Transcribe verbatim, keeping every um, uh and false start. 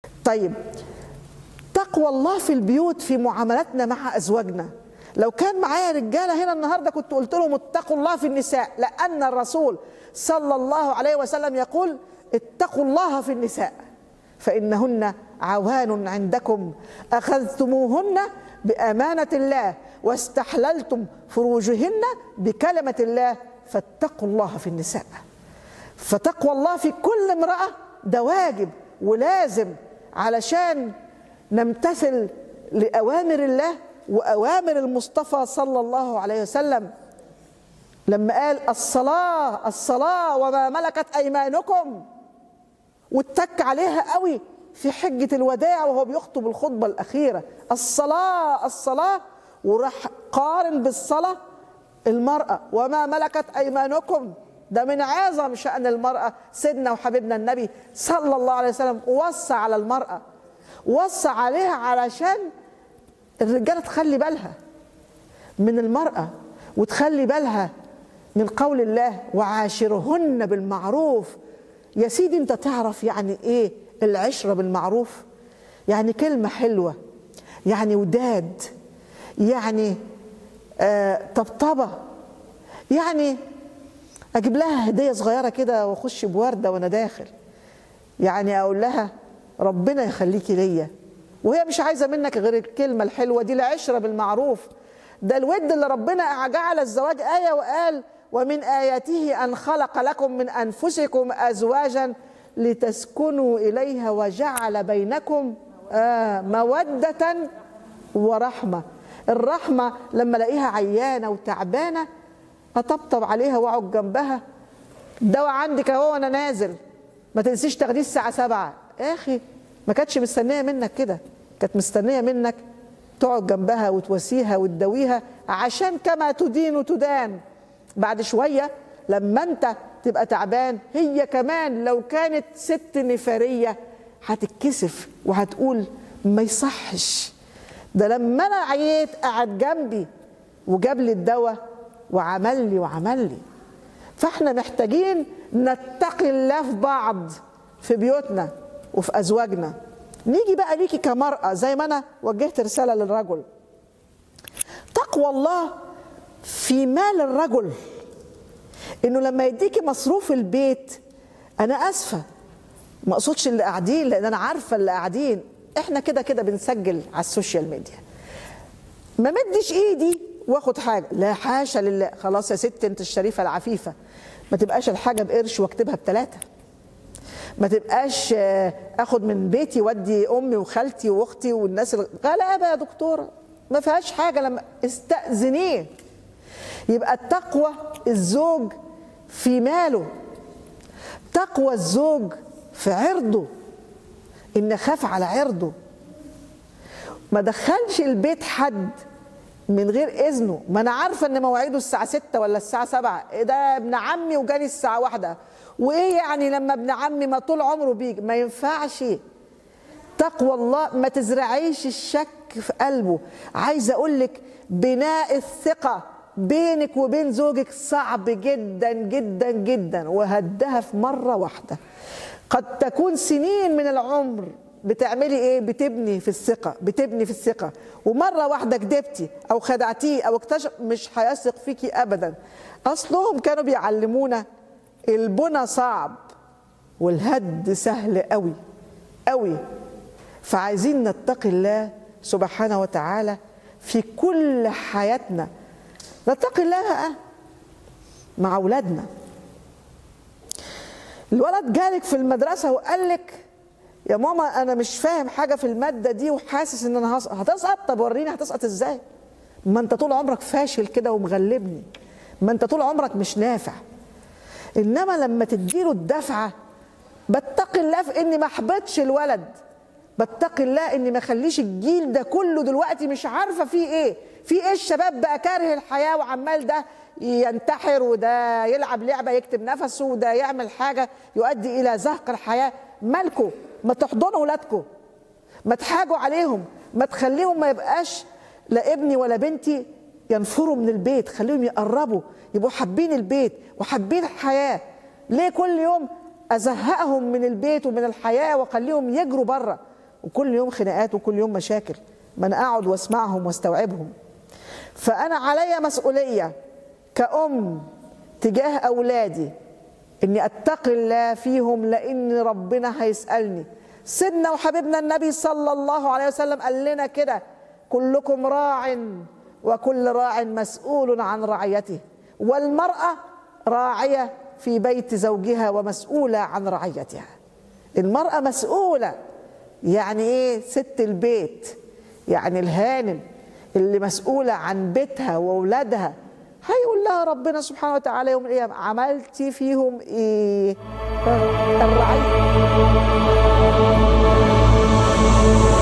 طيب تقوى الله في البيوت في معاملاتنا مع ازواجنا. لو كان معايا رجاله هنا النهارده كنت قلت لهم اتقوا الله في النساء، لان الرسول صلى الله عليه وسلم يقول اتقوا الله في النساء فانهن عوان عندكم اخذتموهن بامانه الله واستحللتم فروجهن بكلمه الله فاتقوا الله في النساء. فتقوى الله في كل امراه ده واجب ولازم علشان نمتثل لأوامر الله وأوامر المصطفى صلى الله عليه وسلم لما قال الصلاة الصلاة وما ملكت أيمانكم، واتك عليها قوي في حجة الوداع وهو بيخطب الخطبة الأخيرة، الصلاة الصلاة، وراح قارن بالصلاة المرأة وما ملكت أيمانكم. ده من عظم شأن المرأة. سيدنا وحبيبنا النبي صلى الله عليه وسلم وصى على المرأة، وصى عليها علشان الرجالة تخلي بالها من المرأة وتخلي بالها من قول الله وعاشرهن بالمعروف. يا سيدي انت تعرف يعني ايه العشرة بالمعروف؟ يعني كلمة حلوة، يعني وداد، يعني آه طبطبة، يعني اجيب لها هدية صغيرة كده واخش بوردة وانا داخل، يعني اقول لها ربنا يخليكي ليا، وهي مش عايزة منك غير الكلمة الحلوة دي. العشرة بالمعروف ده الود اللي ربنا جعل الزواج آية وقال ومن آياته أن خلق لكم من أنفسكم أزواجا لتسكنوا إليها وجعل بينكم آه مودة ورحمة. الرحمة لما الاقيها عيانة وتعبانة أطبطب عليها وأقعد جنبها، الدواء عندك أهو وأنا نازل، ما تنسيش تاخديه الساعة سبعة. يا أخي ما كانتش مستنية منك كده، كانت مستنية منك تقعد جنبها وتواسيها وتداويها، عشان كما تدين تدان. بعد شوية لما أنت تبقى تعبان هي كمان لو كانت ست نفارية هتتكسف وهتقول ما يصحش، ده لما أنا عييت قعد جنبي وجاب لي الدواء وعمل لي وعمل لي. فاحنا محتاجين نتقي الله في بعض في بيوتنا وفي أزواجنا. نيجي بقى ليكي كمرأة زي ما أنا وجهت رسالة للرجل، تقوى الله في مال الرجل، إنه لما يديكي مصروف البيت، أنا أسفة ما أقصدش اللي قاعدين، لأن أنا عارفة اللي قاعدين إحنا كده كده بنسجل على السوشيال ميديا، ما مدش إيدي واخد حاجة، لا حاشا لله. خلاص يا ست أنت الشريفة العفيفة، ما تبقاش الحاجة بقرش واكتبها بتلاتة، ما تبقاش اخد من بيتي ودي امي وخالتي واختي والناس الغلابه يا دكتوره، ما فيهاش حاجه لما استأذنيه. يبقى التقوى الزوج في ماله، تقوى الزوج في عرضه، ان خاف على عرضه، ما دخلش البيت حد من غير اذنه. ما انا عارفه ان مواعيده الساعه ستة ولا الساعه سبعة، ده ابن عمي وجاني الساعه واحدة، وايه يعني لما ابن عمي ما طول عمره بيجي؟ ما ينفعش. تقوى الله ما تزرعيش الشك في قلبه. عايزه اقول لك بناء الثقه بينك وبين زوجك صعب جدا جدا جدا، وهدها في مره واحده. قد تكون سنين من العمر بتعملي ايه؟ بتبني في الثقه، بتبني في الثقه، ومره واحده كدبتي او خدعتيه او اكتشف، مش هيثق فيكي ابدا. اصلهم كانوا بيعلمونا البنى صعب والهد سهل قوي قوي. فعايزين نتقي الله سبحانه وتعالى في كل حياتنا. نتقي الله بقى مع اولادنا. الولد جالك في المدرسه وقال لك يا ماما انا مش فاهم حاجه في الماده دي وحاسس ان انا هسقط. هتسقط؟ طب وريني هتسقط ازاي؟ ما انت طول عمرك فاشل كده ومغلبني، ما انت طول عمرك مش نافع. انما لما تديله الدفعه، بتقي الله في اني ما احبطش الولد، بتقي الله اني ما اخليش الجيل ده كله دلوقتي مش عارفه فيه ايه، في ايه. الشباب بقى كاره الحياه وعمال ده ينتحر وده يلعب لعبه يكتب نفسه وده يعمل حاجه يؤدي الى زهق الحياه. مالكم؟ ما تحضنوا ولادكم، ما تحاجوا عليهم، ما تخليهم ما يبقاش لا ابني ولا بنتي ينفروا من البيت، خليهم يقربوا يبقوا حابين البيت وحابين الحياه. ليه كل يوم ازهقهم من البيت ومن الحياه واخليهم يجروا بره؟ وكل يوم خناقات وكل يوم مشاكل، ما انا اقعد واسمعهم واستوعبهم. فانا علي مسؤوليه كأم تجاه اولادي اني اتقي الله فيهم، لان ربنا هيسالني. سيدنا وحبيبنا النبي صلى الله عليه وسلم قال لنا كده: كلكم راع وكل راع مسؤول عن رعيته. والمرأة راعية في بيت زوجها ومسؤولة عن رعيتها. المرأة مسؤولة، يعني ايه؟ ست البيت، يعني الهانم اللي مسؤولة عن بيتها وأولادها. هيقول لها ربنا سبحانه وتعالى يوم القيامة: عملتي فيهم ايه؟ الرعية.